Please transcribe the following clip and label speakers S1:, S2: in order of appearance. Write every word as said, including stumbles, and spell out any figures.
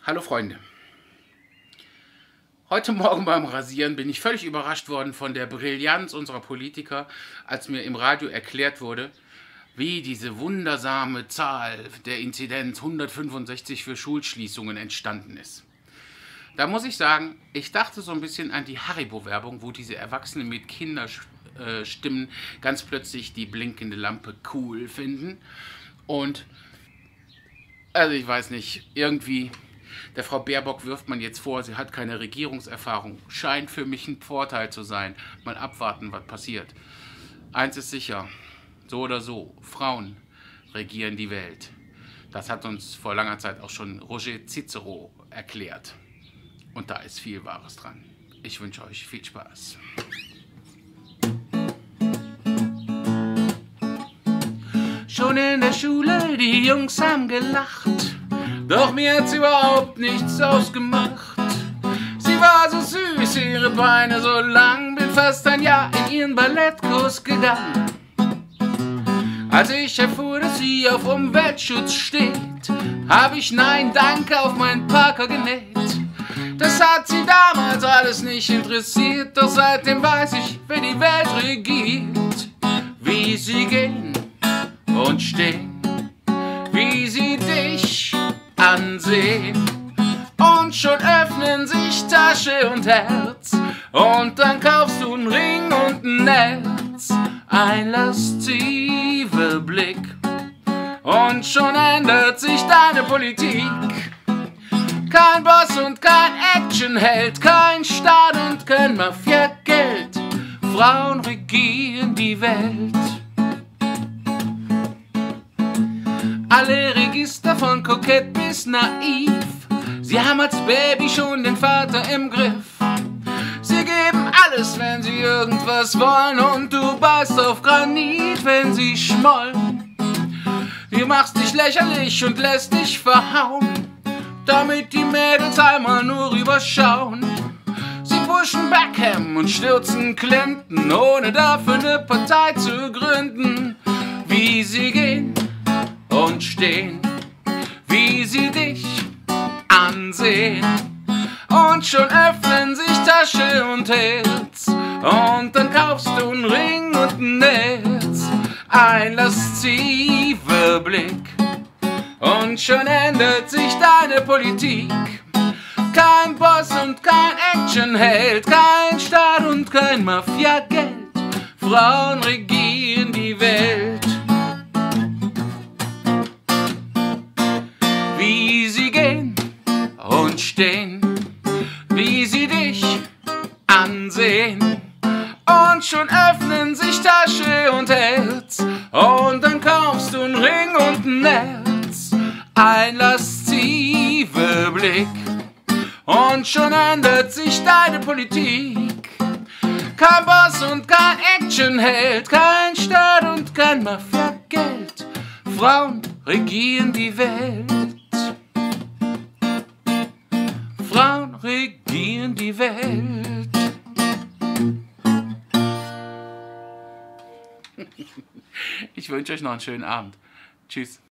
S1: Hallo Freunde. Heute Morgen beim Rasieren bin ich völlig überrascht worden von der Brillanz unserer Politiker, als mir im Radio erklärt wurde, wie diese wundersame Zahl der Inzidenz hundertfünfundsechzig für Schulschließungen entstanden ist. Da muss ich sagen, ich dachte so ein bisschen an die Haribo-Werbung, wo diese Erwachsenen mit Kinderstimmen ganz plötzlich die blinkende Lampe cool finden. Und, also ich weiß nicht, irgendwie, der Frau Baerbock wirft man jetzt vor, sie hat keine Regierungserfahrung. Scheint für mich ein Vorteil zu sein. Mal abwarten, was passiert. Eins ist sicher, so oder so, Frauen regieren die Welt. Das hat uns vor langer Zeit auch schon Roger Cicero erklärt. Und da ist viel Wahres dran. Ich wünsche euch viel Spaß. Schon in der Schule, die Jungs haben gelacht, doch mir hat's überhaupt nichts ausgemacht. Sie war so süß, ihre Beine so lang, bin fast ein Jahr in ihren Ballettkurs gegangen. Als ich erfuhr, dass sie auf Umweltschutz steht, habe ich Nein, Danke auf meinen Parker genäht. Das hat sie damals alles nicht interessiert, doch seitdem weiß ich, wer die Welt regiert. Wie sie gehen und stehen, wie sie dich ansehen. Und schon öffnen sich Tasche und Herz, und dann kaufst du einen Ring und ein Netz. Ein lasziver Blick, und schon ändert sich deine Politik. Kein Boss und kein Actionheld, kein Staat und kein Mafia-Geld. Frauen regieren die Welt. Alle Register von kokett bis naiv, sie haben als Baby schon den Vater im Griff. Sie geben alles, wenn sie irgendwas wollen, und du beißt auf Granit, wenn sie schmollen. Du machst dich lächerlich und lässt dich verhauen, damit die Mädels einmal nur rüberschauen. Sie pushen Beckham und stürzen Clinton, ohne dafür eine Partei zu gründen. Wie sie gehen und stehen, wie sie dich ansehen. Und schon öffnen sich Tasche und Herz, und dann kaufst du einen Ring und ein Netz. Ein lasziver Blick, und schon ändert sich deine Politik. Kein Boss und kein Actionheld, kein Staat und kein Mafia-Geld. Frauen regieren die Welt. Wie sie gehen und stehen, wie sie dich ansehen. Und schon öffnen sich Tasche und Herz, und dann kaufst du einen Ring und ein Netz. Ein lasziver Blick, und schon ändert sich deine Politik. Kein Boss und kein Actionheld, kein Staat und kein Mafia-Geld. Frauen regieren die Welt. Frauen regieren die Welt. Ich wünsche euch noch einen schönen Abend. Tschüss.